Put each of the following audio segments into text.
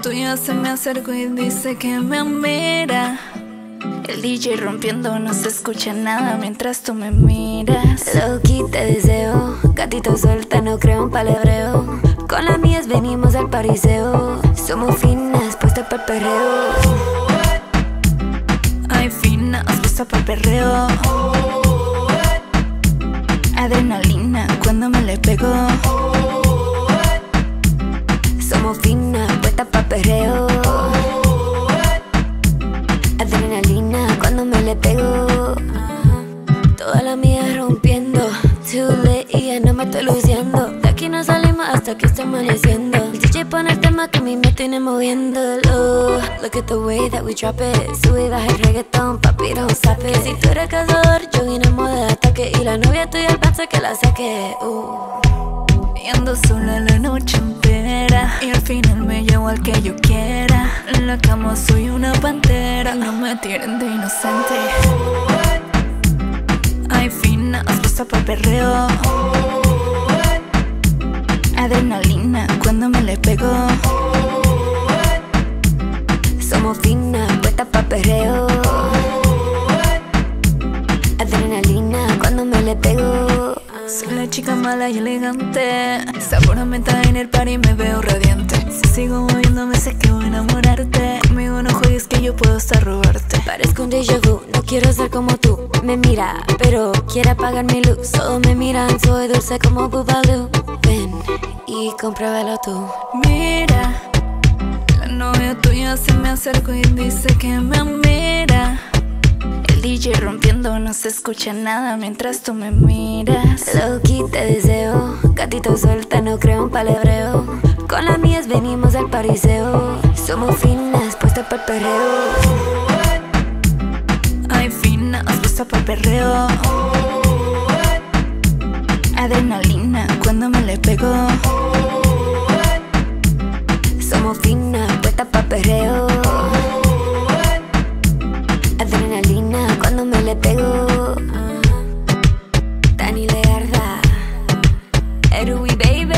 tuya se me acercó y dice que me mira. El DJ rompiendo, no se escucha nada mientras tú me miras. Loki te deseo, gatito suelta, no creo en palabreo. Con las mías venimos al pariseo. Somos finas, puestas para el perreo. Ay, finas, puestas para el perreo. Adrenalina cuando me le pego. Somos finas, puestas para el perreo. Adrenalina cuando me le pego. Toda la mía rompiendo. Too late y ya no me estoy luciendo. De aquí no salimos hasta que está amaneciendo. El DJ pone el tema que a mí me tiene moviéndolo. Look at the way that we drop it. Sube y baja el reggaetón, papi, don't stop it. Si tú eres cazador, yo vine en modo de ataque. Y la novia tuya el panza que la saque. Y ando sola la noche entera. Y al final me llevo al que yo quiera. En la cama soy una pantera. No me tiren de inocente. Ay, finas, puesta para el perreo. Adrenalina cuando me le pego. Somos finas, puestas para el perreo. Adrenalina cuando me le pego. Soy la chica mala y elegante. Seguramente en el party me veo radiante. Si sigo moviéndome sé que voy a enamorarte. Conmigo no juegues que yo puedo hasta robarte. Parezco un déjà vu, no quiero ser como tú. Me mira, pero quiere apagar mi luz. Todos me miran, soy dulce como Boobaloo. Ven y compruébalo tú. Mira, la novia tuya se me acercó y dice que me mira. El DJ rompiendo, no se escucha nada mientras tú me miras. Loki te deseo, gatito suelta, no creo en palabreo. Con las mías venimos al pariseo. Somos finas, puestas para el perreo. Ay, finas, puestas para el perreo. Adrenalina cuando me le pego. Somos finas, puestas para el perreo. Adrenalina cuando me le pego. Dani Legarda, Erui baby.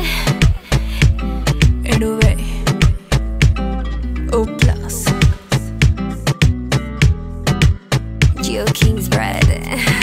Erube O plus Geo Kingsbread.